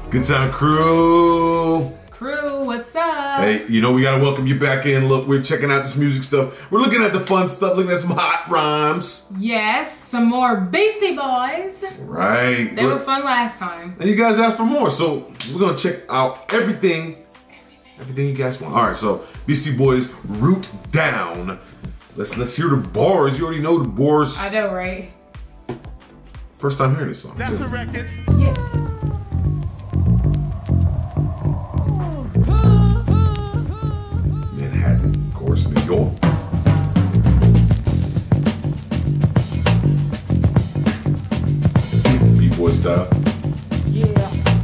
Good time, crew. Crew, what's up? Hey, you know we gotta welcome you back in. Look, we're checking out this music stuff. We're looking at the fun stuff, looking at some hot rhymes. Yes, some more Beastie Boys. Right. They were fun last time. And you guys asked for more, so we're gonna check out everything you guys want. All right, so Beastie Boys, Root Down. Let's hear the bars. You already know the bars. I know, right? First time hearing this song. That's a record. Yes. Manhattan, of course, New York. B-boy style. Yeah.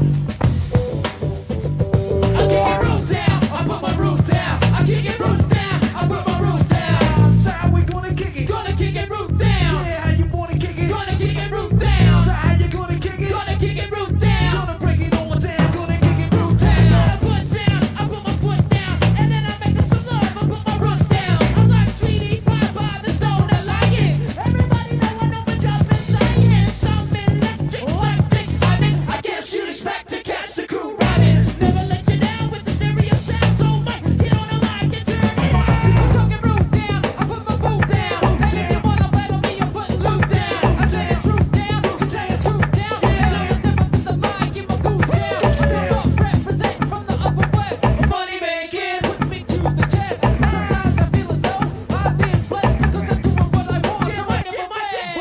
I kick it root down, I put my root down. I kick it root down, I put my root down. So how we gonna kick it? Gonna kick it root down. Yeah, how you wanna kick it? Gonna kick it root down. So how you gonna kick it? Gonna kick it root down. Gonna break it all down. Gonna kick it root down. I put down, I put my foot down, and then I make some love. I put my root down. I'm like Sweetie Pie by the Stone Alliance. Everybody know I know the job in science. I'm electric. I mean, I guess you'd expect to catch the crew rhyming. Never let you down with the stereo sound so much. You don't know I can turn it on. I'm talking root down. I put my boot down. And if you wanna battle me, you put loot down. I tell you root down. I tell you screw down. I tell you step up to the mic, give my goose down. Step up, represent from the upper west. Money making, put me to the test. Sometimes I feel as though I've been blessed because I'm doing what I want. So I never rest.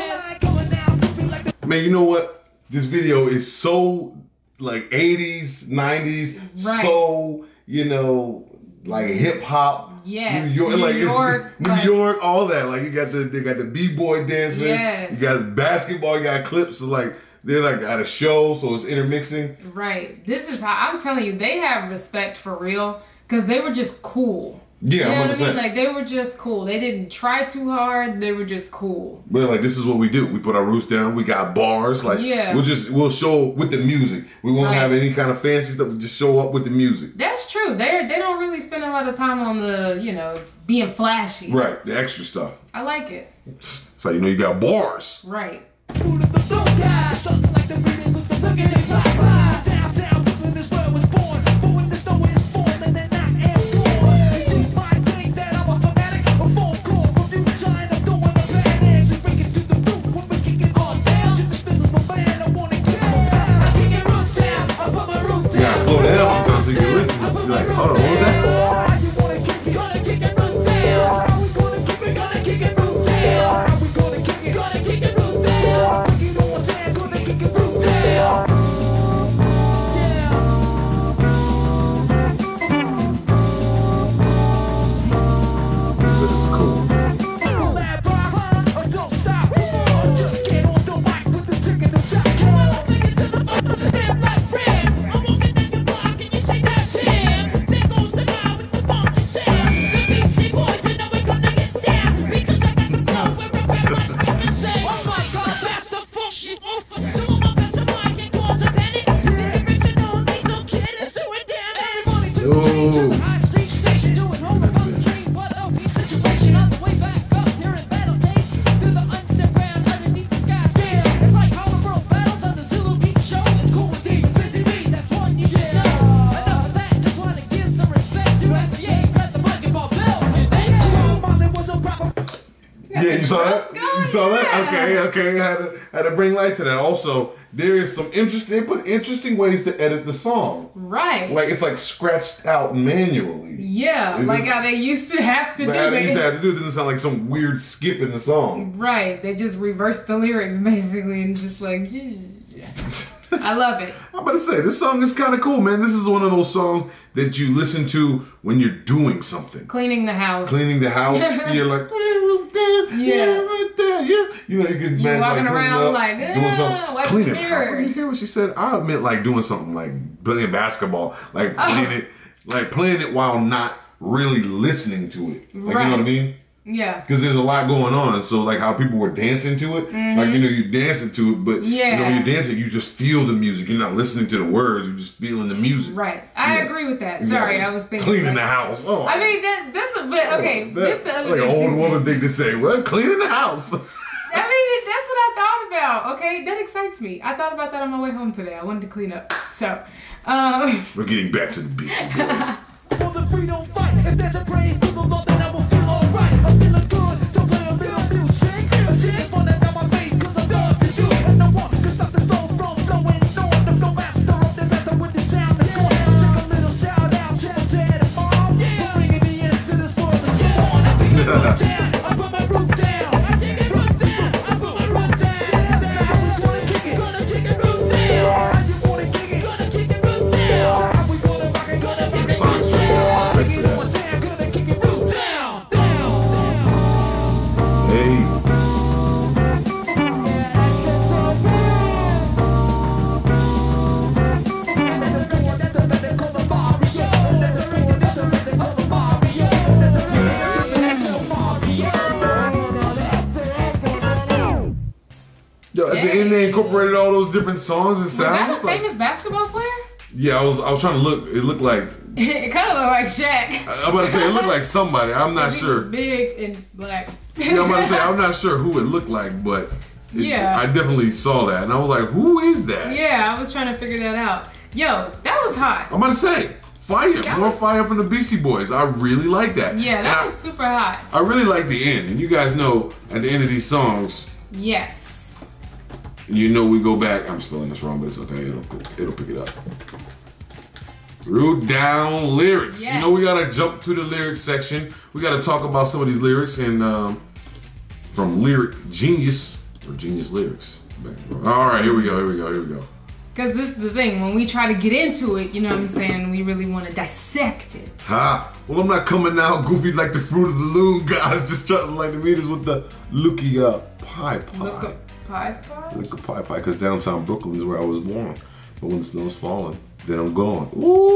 Man, you know what? This video is so like 80s, 90s, Right. so, you know, like hip hop. Yes. New York, New like York, it's New like- York, all that. Like they got the B-boy dancers. Yes. You got basketball, you got clips, so like they're like at a show, so it's intermixing. Right. This is how I'm telling you, they have respect for real because they were just cool. Yeah, You know what I 100%. mean? Like they were just cool. They didn't try too hard. They were just cool. But like this is what we do. We put our roots down. We got bars. Like Yeah. we'll show with the music. We won't Right. have any kind of fancy stuff. We just show up with the music. That's true. They don't really spend a lot of time on the, being flashy. Right, the extra stuff. I like it. So you know you got bars. Right. Look at it fly by. Downtown Brooklyn is where I was born. But when the snow is born, and then I am gone. You might think that I'm a fanatic. A phone call from you trying to throw in a badass. We break it to the root when we kick it on down. Jimmy Smith is my man, I wanna kill. I kick it root down. I put my root down. You gotta slow down sometimes so you can listen. You're like, hold on, what was that? So how you wanna kick it? Gonna kick it root down. How we gonna kick it? Gonna kick it root down. How we gonna kick it? Gonna kick it root down. Break it all down, gonna kick it root down. This is cool. Mad Bob, or don't stop. Or just get on the mic with the tick in the top. Come on. Stand like red. I'm walking in your block and you say that's him. There goes the guy with the funky sound. The Beastie Boys, you know we're gonna get down. Because I got the flow where I'm at my fucking say. Oh my God, that's the funk shit. Some of my best of mine can cause a panic. The original Diesel Kid is doing damage. Everybody to the chain, to the high street station, doing homework on the train. What up? Each situation on the way back up here in battle days. Through the underground, underneath the sky. Yeah, it's like how the world battles on the Zulu Beat Show. It's cool with Team Busy Bee, that's one you should know. Enough of that, just wanna give some respect to SCA. Press the button, ball bell. Thank you. Marley was a proper. Yeah, you saw that? Let's go, You saw yeah. that? Okay. Had to bring light to that. Also, there is some interesting. They put interesting ways to edit the song. Right. Like it's like scratched out manually. Yeah, Is like it- how they used to have to But do how they used to it. have to do it doesn't sound like some weird skip in the song. Right. They just reversed the lyrics basically and just like I love it. I'm about to say this song is kind of cool, man. This is one of those songs that you listen to when you're doing something. Cleaning the house. Cleaning the house, you're like, Yeah. right there, yeah. You know, you can You imagine walking like, cleaning around up, like, doing something, wipe the cleaning the house. mirrors. You hear what she said? I meant like doing something like playing basketball, like playing it while not really listening to it. Like you know what I Right. mean? Yeah. Because there's a lot going on. So like how people were dancing to it, like you know you're dancing to it, but you know when Yeah. you're dancing, you just feel the music. You're not listening to the words. You're just feeling the music. Right. I Yeah. agree with that. Sorry, I was thinking cleaning like- the house. Oh, I mean that's a but okay. This the other like an thing old too. woman thing to say. What? Cleaning the house. I mean, that's what I thought about. out, okay? That excites me. I thought about that on my way home today. I wanted to clean up. So, We're getting back to the Beastie Boys. For the freedom fight, if there's a praise to the Lord, then I will feel alright. I'm feeling good, don't play a little music. I'm sitting on that down my face, cause I love to do it. And no one can stop the flow from flowing on. The flow master of disaster with the sound that's going. Take a little shout out to my dad and mom. For bringing me into this world and so on. I pick it up down, I put my root down. I kick it root down, I put my root down. That's how we gonna kick it, root down. How you wanna kick it, root down. So how we gonna rock it, root down. Hey. Yo, at the end they incorporated all those different songs and was that a sounds. Like, famous basketball player? yeah, I was trying to look. It looked like It kind of looked like Shaq. I'm about to say it looked like somebody. I'm not 'Cause he sure. was big and black. Yeah, I'm about to say I'm not sure who it looked like, but Yeah. I definitely saw that, and I was like, "Who is that?" Yeah, I was trying to figure that out. Yo, that was hot. I'm about to say fire, That more was- fire from the Beastie Boys. I really like that. Yeah, And that was super hot. I really like the end, and you guys know at the end of these songs, Yes. you know we go back. I'm spelling this wrong, but it's okay. It'll pick it up. Root down lyrics. Yes. You know we gotta jump to the lyrics section. We gotta talk about some of these lyrics and from Lyric Genius or Genius Lyrics. All right, here we go. Because this is the thing, when we try to get into it, you know what I'm saying, we really want to dissect it. Ha! Well, I'm not coming out goofy like the Fruit of the Loom guys, just strutting like the meters with the looky pie. Look up pie. Look a pie, because downtown Brooklyn is where I was born. But when the snow's falling, then I'm gone.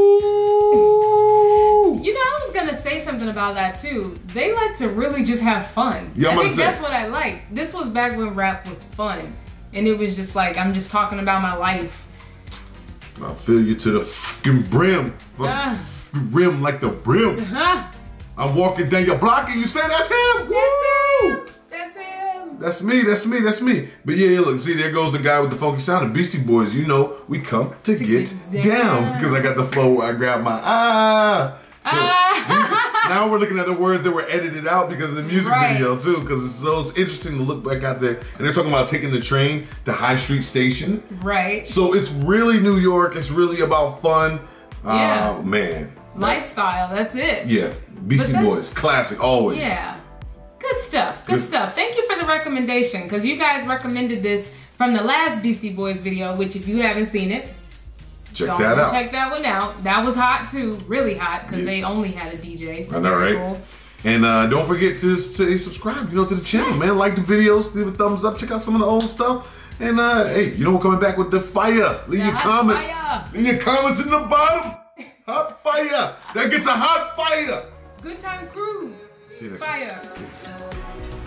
Ooh! You know, I was gonna say something about that too. They like to really just have fun. Yeah, I'm I gonna think say. that's what I like. This was back when rap was fun. And it was just like, I'm just talking about my life. I'll fill you to the fucking brim. Rim like the brim. Huh? I'm walking down your block and you say that's him. Woo! That's him. That's me. But yeah, look, see, there goes the guy with the funky sound. The Beastie Boys, you know, we come to get get down. down. Because I got the flow where I grab my So now we're looking at the words that were edited out because of the music Right. video too. Because it's interesting to look back out there. And they're talking about taking the train to High Street Station. Right. So it's really New York. It's really about fun. Yeah. Oh, man. Lifestyle, that's it. Yeah. Beastie that's- Boys, classic, always. Yeah. Good stuff. Good Good- stuff. Thank you for the recommendation because you guys recommended this from the last Beastie Boys video, which if you haven't seen it, Check go that out. check that one out. That was hot too. Really hot because Yeah. they only had a DJ. I know, right? Cool. And don't forget to subscribe, to the channel, Yes. man. Like the videos, give a thumbs up, check out some of the old stuff. And hey, we're coming back with the fire. Leave The your hot comments. fire. Leave your comments in the bottom. Hot fire. That gets a hot fire. Good time crew. See you next Fire. time.